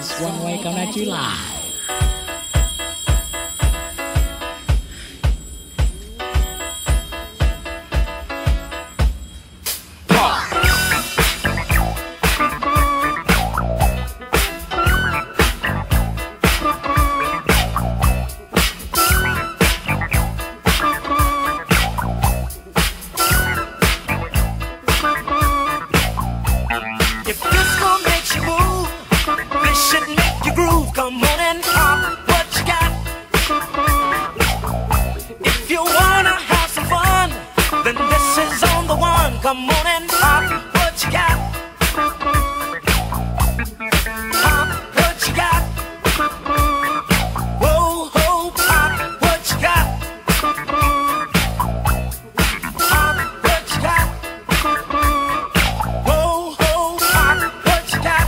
Just One Way coming at you live. Come on and pop what you got. Pop what you got. Whoa, whoa, pop what you got. Pop what you got. Whoa, whoa, pop what you got.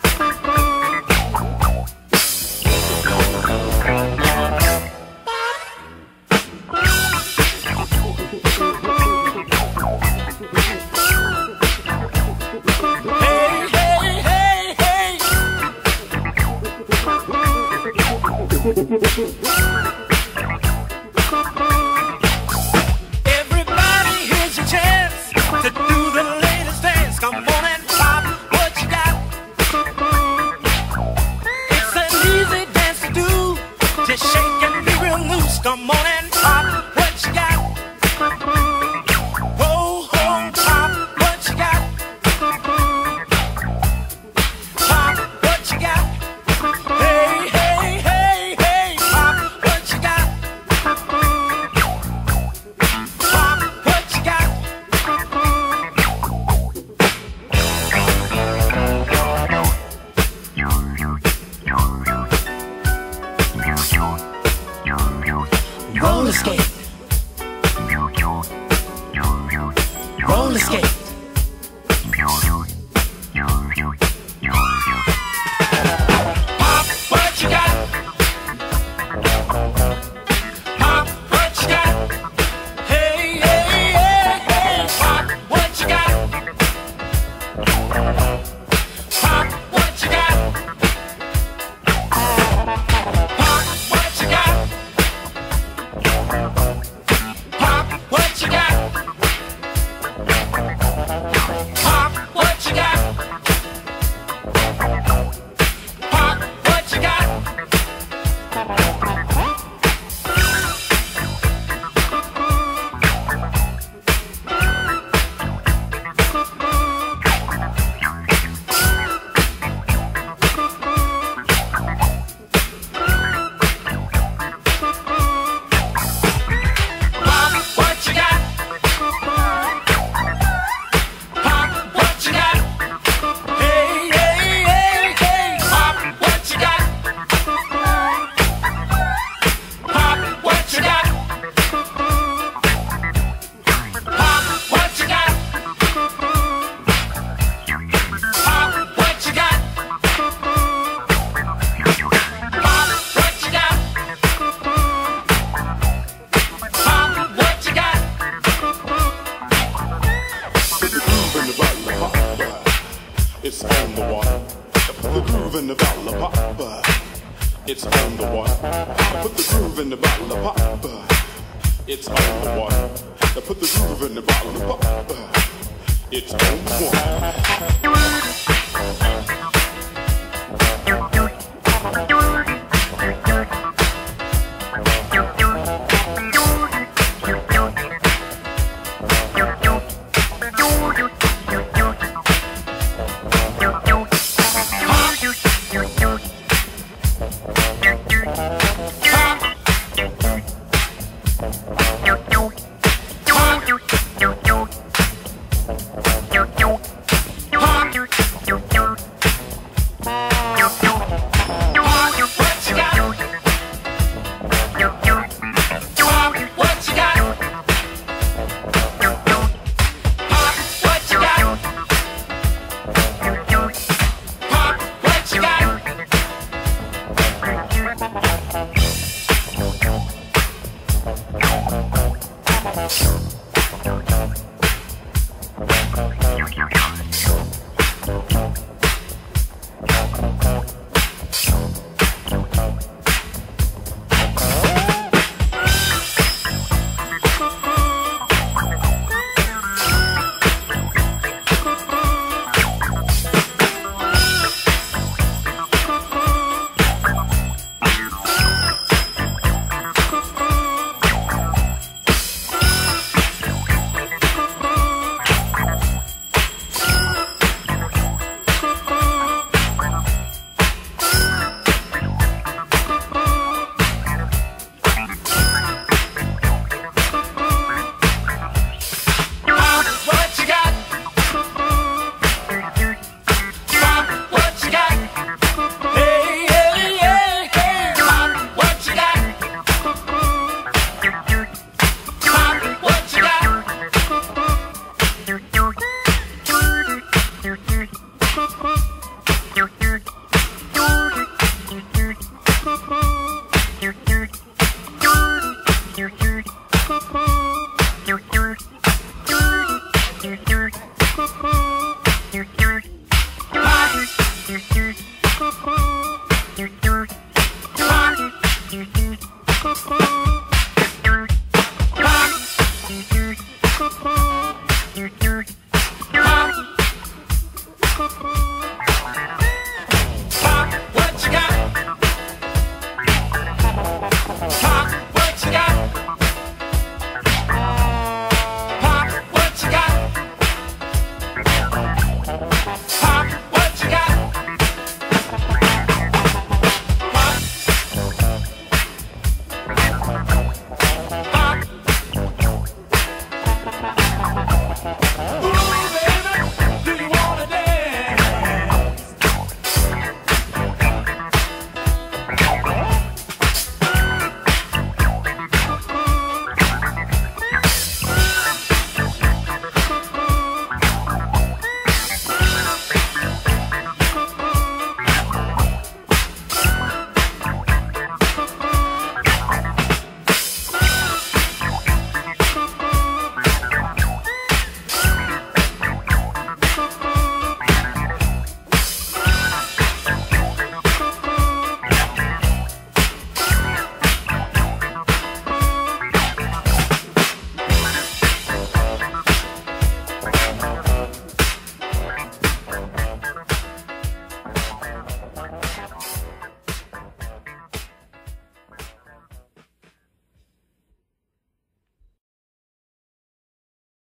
Everybody, here's your chance to do the latest dance. Come on and pop what you got. It's an easy dance to do. Just shake and be real loose. Come on and pop what you got. Whoa, whoa, pop what you got. Pop what you got. Hey, hey, hey, hey, pop what you got. Pop what you got. Roller skate. Roller skate. Pop what you got. Pop what you got. Hey, hey, hey, hey. Pop what you got. Pop what you got. Pop what you got. Pop what you got. Pop what you got. Pop what you got. Pop what you got. Pop what you got. Hey, hey, hey, hey. Pop what you got. Pop what you got. Pop what you got. Pop what you got. Pop what you got. Pop what you got. It's on the one. Put the groove in the bottle of pop. It's on the one. Put the groove in the bottle of pop. It's on the one. Put the groove in the bottle of pop. It's on the Pop.